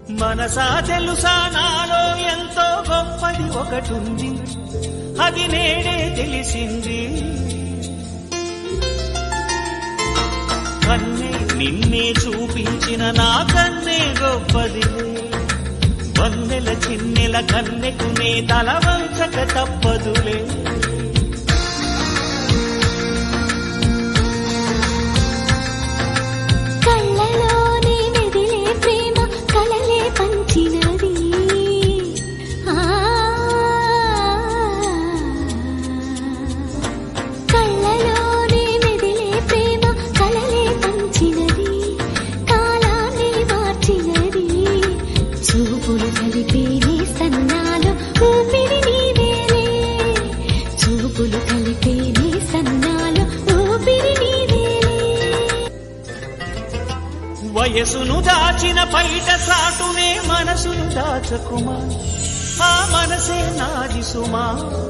మనసా తెలుసా నాలో ఎంతో గొప్పది ఒకటుంది, అది నేడే తెలిసింది. కన్నే నిన్నే చూపించిన నా కన్నే గొప్పది, వన్నెల చిన్నెల కన్నెకునే తల వంచక తప్పదులే. కళ్ళలోనే మెదిలే ప్రేమ కలలే పంచినది, కళ్ళలోనే మెదిలే ప్రేమ కలలే పంచినది, కాలాన్ని మార్చినది. చూపులు కలిపే నీ సన్నాలు ఊపిరి నీవేలే, చూపులు కలిపే నీ సన్నాలు ఊపిరి నీవేలే. వయసును దాచిన పైట సాటునే మనసును దాచకుమా, ఆ మనసే నాది సుమా.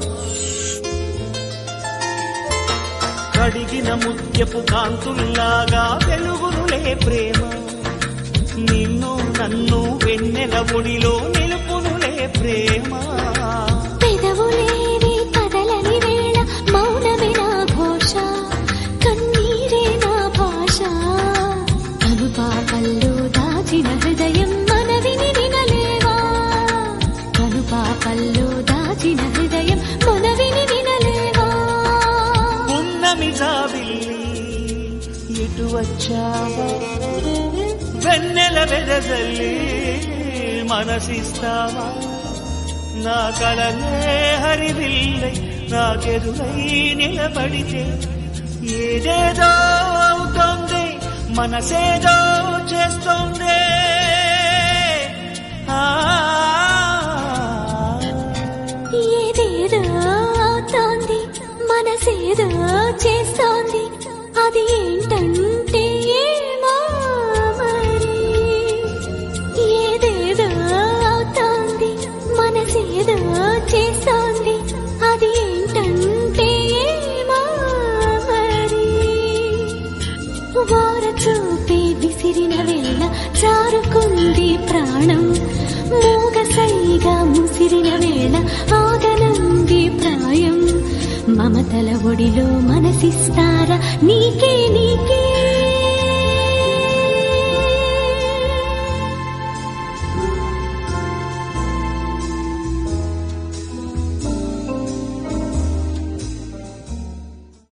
కడిగిన ముత్యపు కాంతుల్లాగా వెలుగునులే ప్రేమ, నిన్ను నన్ను వెన్నెల ఒడిలో నిలుపునులే ప్రేమ. పెదవులేని కదలని వేళ మౌనమే నా ఘోష, కన్నీరే నా భాష. కనుపాపల్లో దాచిన హృదయం మనవిని వినలేవా, కనుపాపల్లో దాచిన హృదయం మనవిని వినలేవా. ఉన్నమి జాబిల్లి ఇటు వచ్చావా, వెన్నెల వెదజల్లి మనసిస్తావా. నా కలలే హరివిల్లై నాకెదురై నిలబడితే ఏదేదో అవుతోంది, మనసేదో చేస్తోంది. ఏదేదో అవుతోంది, మనసేదో చేస్తోంది, అది ఏంటంటే ఏమో మరి. ఏదేదో అవుతోంది, మనసేదో చేస్తోంది, అది ఏంటంటే ఏమో మరి. వార చూపే విసిరిన వేళ జారుకుంది ప్రాణం, మూగసైగా ముసిరిన వేళ ఆగనంది ప్రాయం. మమతల ఒడిలో మనసిస్తారా నీకే నీకే